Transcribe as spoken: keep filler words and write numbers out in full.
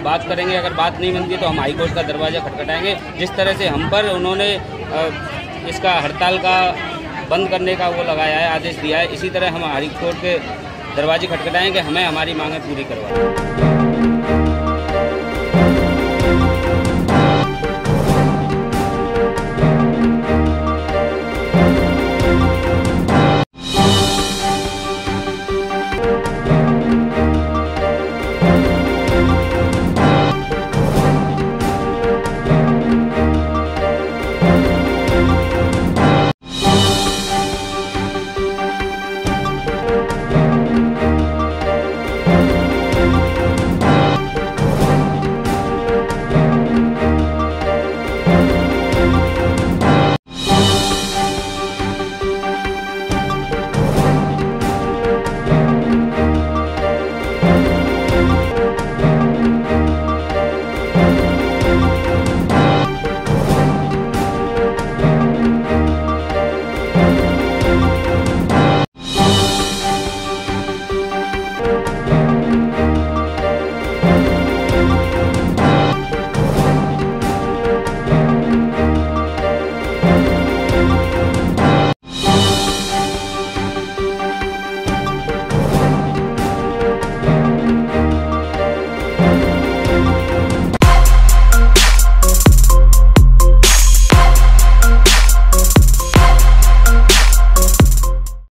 बात करेंगे। अगर बात नहीं बनती तो हम हाई कोर्ट का दरवाज़ा खटखटाएंगे। जिस तरह से हम पर उन्होंने इसका हड़ताल का बंद करने का वो लगाया है, आदेश दिया है, इसी तरह हम हाई कोर्ट के दरवाजे खटखटाएंगे। हमें हमारी मांगें पूरी करवाएं।